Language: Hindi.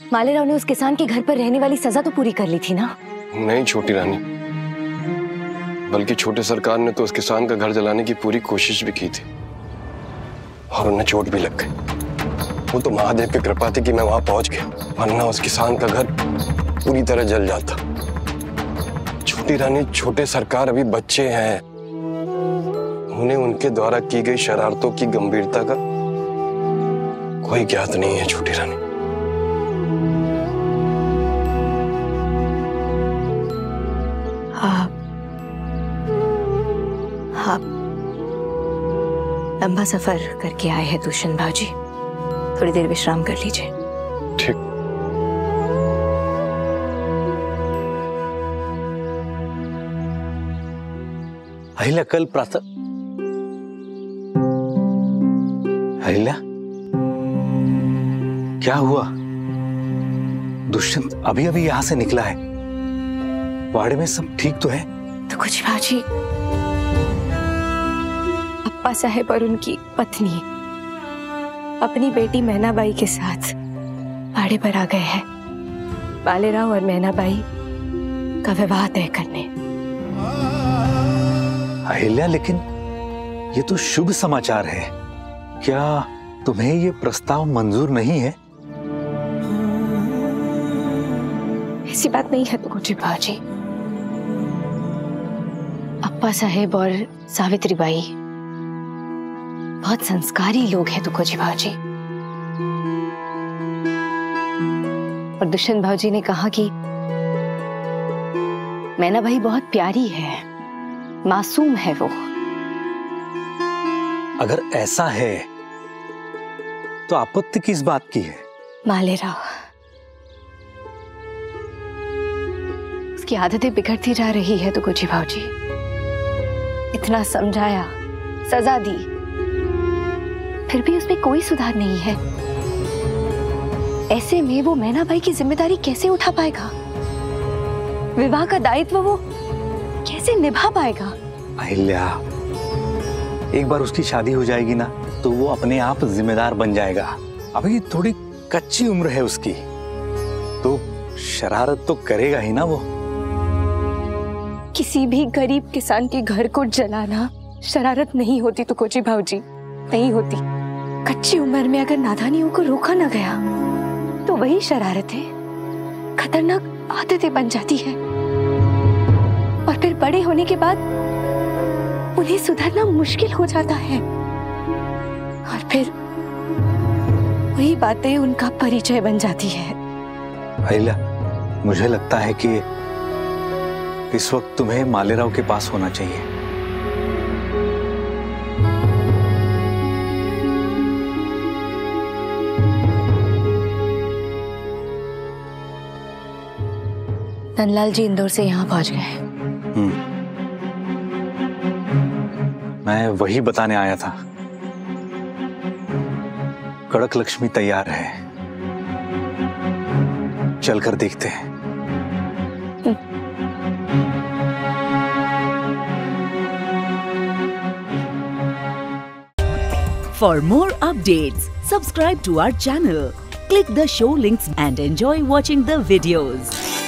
मालेराव ने उस किसान के घर पर रहने वाली सजा तो पूरी कर ली थी ना? नहीं छोटी रानी, बल्कि छोटे सरकार ने तो उस किसान का घर जलाने की पूरी कोशिश भी की थी और उन्हें चोट भी लग गई। वो तो महादेव की कृपा थी कि मैं वहां पहुंच गया, वरना उस किसान का घर पूरी तरह जल जाता। छोटी रानी, छोटे सरकार अभी बच्चे हैं, उन्हें उनके द्वारा की गई शरारतों की गंभीरता का कोई ज्ञात नहीं है। छोटी रानी, आप लंबा सफर करके आए हैं दुष्यंत भाजी, थोड़ी देर विश्राम कर लीजिए। ठीक। अहिल्या, कल प्रातः अहिल्या, क्या हुआ? दुष्यंत अभी अभी यहां से निकला है, वाड़े में सब ठीक तो है? तो कुछ भाजी, अप्पा साहेब और उनकी पत्नी अपनी बेटी मैनाबाई के साथ वाड़े पर आ गए हैं, मालेराव और मैनाबाई का विवाह तय करने। अहिल्या, लेकिन ये तो शुभ समाचार है, क्या तुम्हें ये प्रस्ताव मंजूर नहीं है? ऐसी बात नहीं है तो कुछ भाजी, अप्पा साहेब और सावित्री बाई बहुत संस्कारी लोग हैं तुकोजी भाजी, और दुष्यंत भाजी ने कहा कि मैनाबाई बहुत प्यारी है, मासूम है वो। अगर ऐसा है तो आपत्ति किस बात की है? मालेराव, उसकी आदतें बिगड़ती जा रही है तुकोजी भाजी, इतना समझाया, सजा दी, फिर भी उसमें कोई सुधार नहीं है। ऐसे में वो मैनाबाई की जिम्मेदारी कैसे उठा पाएगा? विवाह का दायित्व वो कैसे निभा पाएगा? अहिल्या, एक बार उसकी शादी हो जाएगी ना तो वो अपने आप जिम्मेदार बन जाएगा। अभी थोड़ी कच्ची उम्र है उसकी, तो शरारत तो करेगा ही ना वो। किसी भी गरीब किसान के घर को जलाना शरारत नहीं होती तुकोजी भाऊजी, नहीं होती। कच्ची उम्र में अगर नादानियों को रोका ना गया तो वही शरारतें खतरनाक आदतें बन जाती है, और फिर बड़े होने के बाद उन्हें सुधरना मुश्किल हो जाता है, और फिर वही बातें उनका परिचय बन जाती है। अहिल्या, मुझे लगता है कि इस वक्त तुम्हें मालेराव के पास होना चाहिए। नंदलाल जी इंदौर से यहाँ पहुंच गए। मैं वही बताने आया था, कड़क लक्ष्मी तैयार है, चलकर देखते हैं। For more updates, subscribe to our channel, click the show links and enjoy watching the videos.